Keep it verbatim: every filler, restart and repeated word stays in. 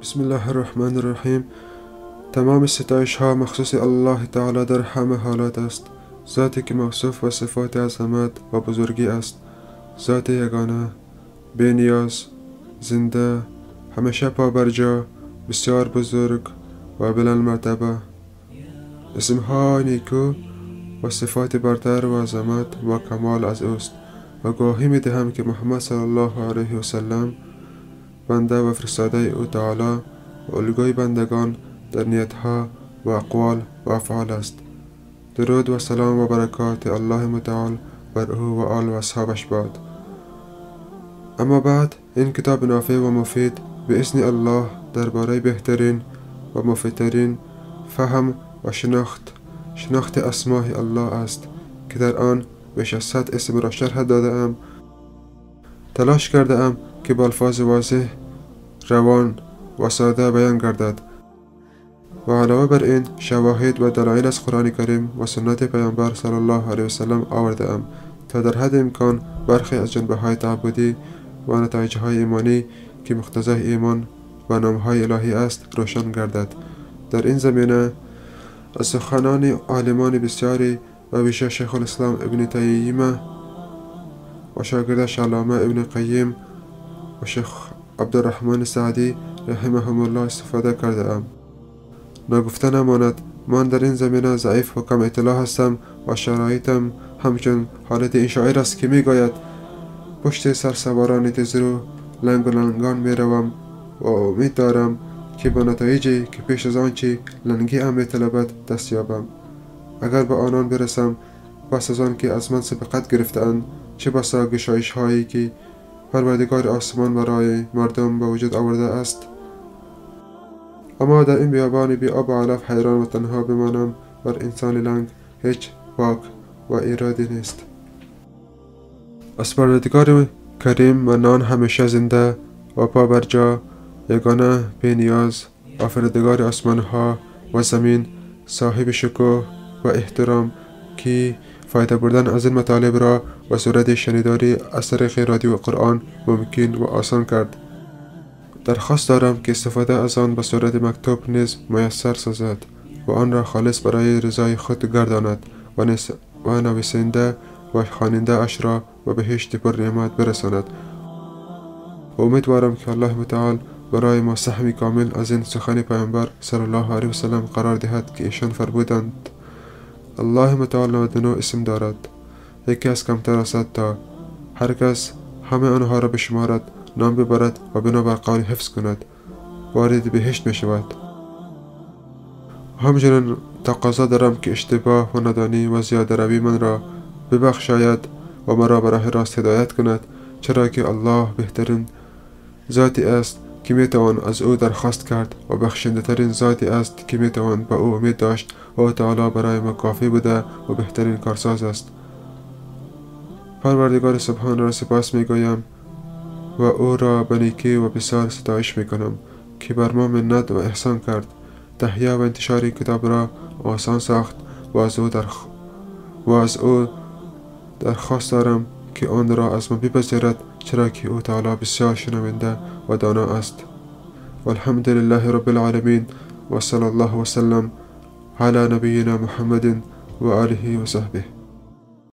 بسم الله الرحمن الرحیم. تمام ستایش ها مخصوص الله تعالی در همه حالات است. ذاتی که موصوف و صفات عظمت و بزرگی است. ذات یگانه، بی نیاز، زنده، همیشه پابرجا، بسیار بزرگ و بلند مرتبه. اسمها نیکو و صفات برتر و عظمت و کمال از اوست و گواهی می دهم که محمد صلی الله علیه و سلم بنده و فرستاده او تعالی و الگوی بندگان در نیتها و اقوال و افعال است. درود و سلام و برکات الله متعال بر او و آل و اصحابش باد. اما بعد، این کتاب نافع و مفید به اذن الله درباره بهترین و مفیدترین فهم و شناخت شناخت اسماء الله است که در آن بیش از صد اسم را شرح داده ام. تلاش کرده ام که با الفاظ واضح، روان و ساده بیان گردد و علاوه بر این شواهد و دلایل از قرآن کریم و سنت پیامبر صلی الله علیه و سلم آورده ام تا در حد امکان برخی از جنبه های تعبدی و نتایج های ایمانی که مقتضای ایمان و نامهای الهی است روشن گردد. در این زمینه از سخنان عالمان بسیاری و ویژه شیخ الاسلام ابن تیمیه و شاگردش علامه ابن قیم و شیخ عبدالرحمن سعدی رحمهم الله استفاده کرده ام. نگفته نماند من در این زمینه ضعیف و کم اطلاع هستم و شرایطم همچون حالت این شاعر است که میگوید: پشت سرسواران تیزرو لنگ و لنگان میروم و امید دارم که با نتایجی که پیش از آنچه لنگی ام میطلبد دست یابم. اگر به آنان برسم پس از آن که از من سبقت گرفتند، چه بسا گشایش هایی که پروردگار آسمان برای مردم به وجود آورده است. اما در این بیابان بی آب و علف حیران و تنها بمانم. بر انسان لنگ هیچ باک و ایرادی نیست. از پروردگار کریم منان همیشه زنده و پابرجا، یگانه، بی نیاز، آفریدگار آسمان ها و زمین، صاحب شکوه و احترام که فایده بردن از این مطالب را و صورت شنیداری از طریق رادیو و قرآن ممکن و آسان کرد. درخواست دارم که استفاده از آن به صورت مکتوب نیز میسر سازد و آن را خالص برای رضای خود گرداند و, نس... و نویسنده و خواننده اش را و بهشت پر نعمت برساند. و امیدوارم که الله متعال برای ما سهمی کامل از این سخن پیامبر صلی الله علیه و سلم قرار دهد که ایشان فرمودند: الله متعال نود و نه اسم دارد، یکی از کمتر از تا هر کس همه آنها را بشمارد، نام ببرد و بنابر قول حفظ کند وارد بهشت می شود. همچنین تقاضا دارم که اشتباه و ندانی و زیاده روی من را ببخشاید و مرا به راه راست هدایت کند، چرا که الله بهترین ذاتی است که می توان از او درخواست کرد و بخشنده ترین ذاتی است که می توان به او امید داشت و او تعالی برای ما کافی بوده و بهترین کارساز است. پروردگار سبحان را سپاس می گویم و او را به نیکی و بسیار ستایش می کنم که بر ما منت و احسان کرد، تهیه و انتشار کتاب را آسان ساخت و از او درخ... و از او درخواست دارم که آن را از ما بپذیرد، چرا که او تعالی بسیار شنونده و دانا است. والحمد لله رب العالمین و صلی الله وسلم علی نبینا محمد و آله و صحبه.